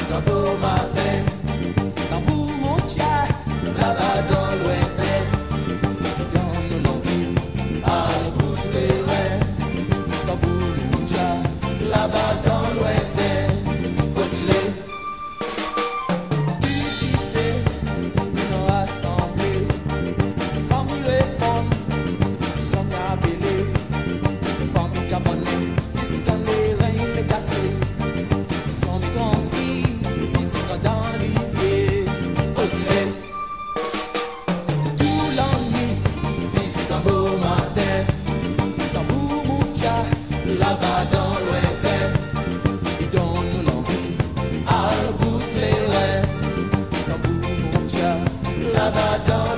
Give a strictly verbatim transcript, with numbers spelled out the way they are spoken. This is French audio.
un beau matin, tambour mon tcha, là-bas dans l'ouest, donne l'envie à la bouche les reins. Tambour mon tcha, là-bas dans l'ouest, continuez. Tout tu fais, nous rassembler, famille répondre, son appelé, famille cabane, si c'est quand les reins les cassés. Son transmis, si c'est pas dans l'idée, continuez. Tout l'ennui, si c'est un beau matin, tambour moucha, là-bas dans l'ouest, il donne l'envie à la bouche les reins. Tambour moucha, là-bas dans